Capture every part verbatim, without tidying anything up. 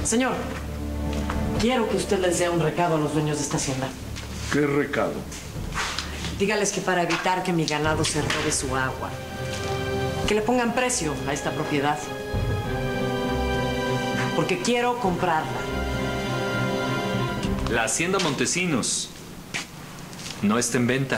Señor, quiero que usted les dé un recado a los dueños de esta hacienda. ¿Qué recado? Dígales que para evitar que mi ganado se robe su agua, que le pongan precio a esta propiedad. Porque quiero comprarla. La hacienda Montesinos no está en venta.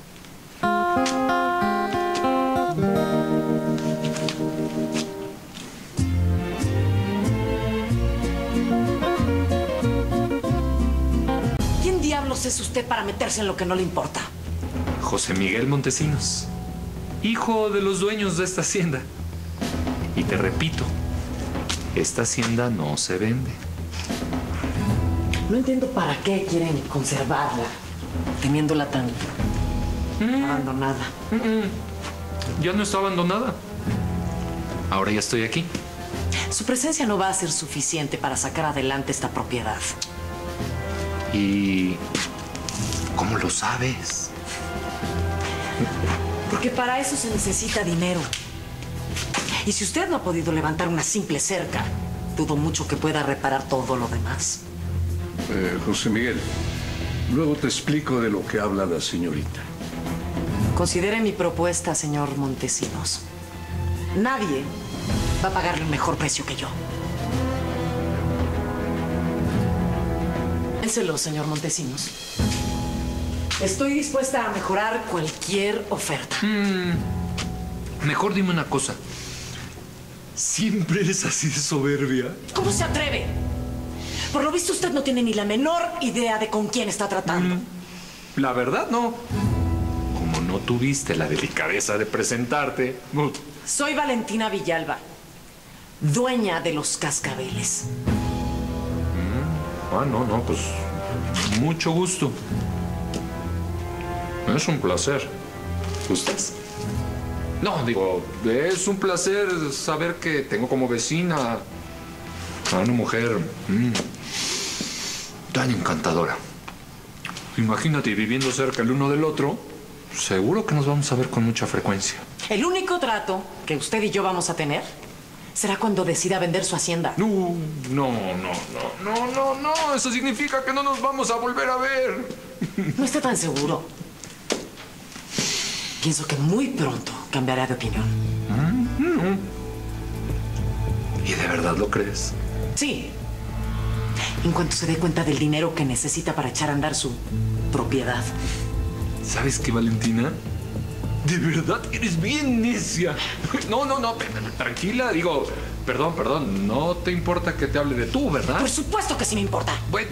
¿Quién diablos es usted para meterse en lo que no le importa? José Miguel Montesinos, hijo de los dueños de esta hacienda. Y te repito, esta hacienda no se vende. No entiendo para qué quieren conservarla, teniéndola tan mm. abandonada. Mm -mm. Ya no está abandonada. Ahora ya estoy aquí. Su presencia no va a ser suficiente para sacar adelante esta propiedad. ¿Y cómo lo sabes? Porque para eso se necesita dinero. Y si usted no ha podido levantar una simple cerca, dudo mucho que pueda reparar todo lo demás. Eh, José Miguel, luego te explico de lo que habla la señorita. Considere mi propuesta, señor Montesinos. Nadie va a pagarle un mejor precio que yo. Piénselo, señor Montesinos. Estoy dispuesta a mejorar cualquier oferta. Mm, mejor dime una cosa. ¿Siempre eres así de soberbia? ¿Cómo se atreve? Por lo visto, usted no tiene ni la menor idea de con quién está tratando. Mm, la verdad, no. Como no tuviste la delicadeza de presentarte... Uh. Soy Valentina Villalba, dueña de los cascabeles. Mm, ah, no, no, pues... mucho gusto. Es un placer. ¿Gustas? No, digo, es un placer saber que tengo como vecina a una mujer mmm, tan encantadora. Imagínate, viviendo cerca el uno del otro, seguro que nos vamos a ver con mucha frecuencia. El único trato que usted y yo vamos a tener será cuando decida vender su hacienda. No, no, no, no, no, no, no. Eso significa que no nos vamos a volver a ver. No está tan seguro. Pienso que muy pronto cambiará de opinión. Mm-hmm. ¿Y de verdad lo crees? Sí. En cuanto se dé cuenta del dinero que necesita para echar a andar su propiedad. ¿Sabes qué, Valentina? De verdad eres bien necia. No, no, no, tranquila, digo, perdón, perdón, no te importa que te hable de tú, ¿verdad? Por supuesto que sí me importa. Bueno,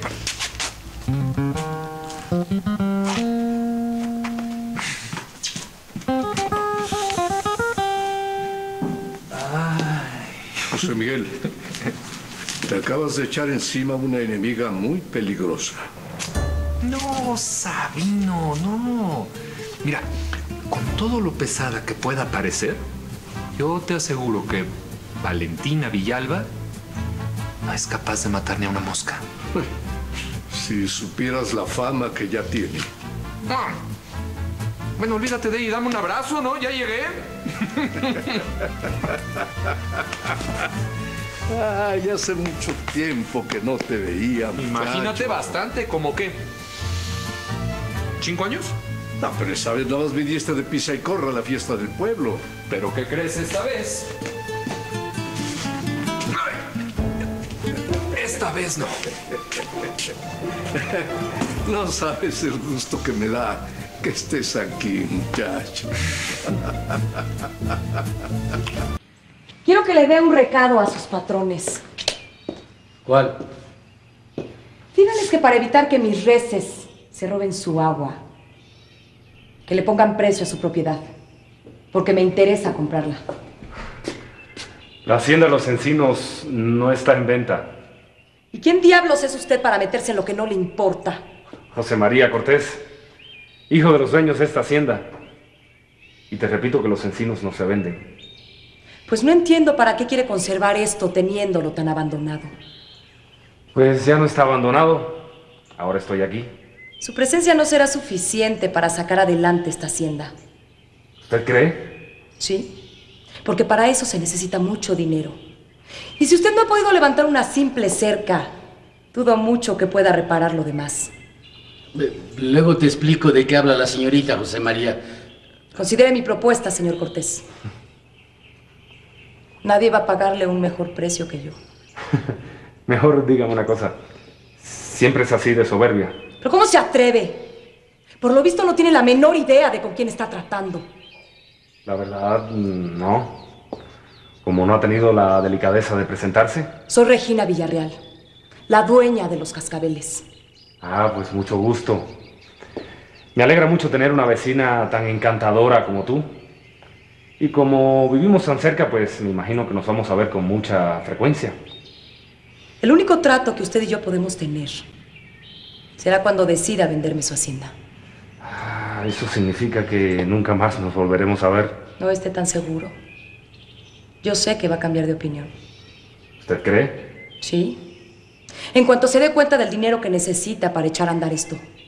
José Miguel, te acabas de echar encima una enemiga muy peligrosa. No, Sabino, no. Mira, con todo lo pesada que pueda parecer, yo te aseguro que Valentina Villalba no es capaz de matar ni a una mosca. Si supieras la fama que ya tiene. Ah. Bueno, olvídate de ella y dame un abrazo, ¿no? Ya llegué. Ay, hace mucho tiempo que no te veía, muchacho. Imagínate bastante, ¿cómo qué? ¿Cinco años? No, pero esa vez nada más viniste de pisa y corra a la fiesta del pueblo. ¿Pero qué crees esta vez? Esta vez no. No sabes el gusto que me da que estés aquí, muchacho. Quiero que le dé un recado a sus patrones. ¿Cuál? Díganles que para evitar que mis reses se roben su agua, que le pongan precio a su propiedad, porque me interesa comprarla. La hacienda de los Encinos no está en venta. ¿Y quién diablos es usted para meterse en lo que no le importa? José María Cortés, hijo de los dueños de esta hacienda. Y te repito que los encinos no se venden. Pues no entiendo para qué quiere conservar esto teniéndolo tan abandonado. Pues ya no está abandonado. Ahora estoy aquí. Su presencia no será suficiente para sacar adelante esta hacienda. ¿Usted cree? Sí, porque para eso se necesita mucho dinero. Y si usted no ha podido levantar una simple cerca, dudo mucho que pueda reparar lo demás. Luego te explico de qué habla la señorita José María. Considere mi propuesta, señor Cortés. Nadie va a pagarle un mejor precio que yo. Mejor dígame una cosa. Siempre es así de soberbia. ¿Pero cómo se atreve? Por lo visto no tiene la menor idea de con quién está tratando. La verdad, no. Como no ha tenido la delicadeza de presentarse. Soy Regina Villarreal, la dueña de los cascabeles. Ah, pues mucho gusto. Me alegra mucho tener una vecina tan encantadora como tú. Y como vivimos tan cerca, pues me imagino que nos vamos a ver con mucha frecuencia. El único trato que usted y yo podemos tener será cuando decida venderme su hacienda. Ah, eso significa que nunca más nos volveremos a ver. No esté tan seguro. Yo sé que va a cambiar de opinión. ¿Usted cree? Sí. En cuanto se dé cuenta del dinero que necesita para echar a andar esto.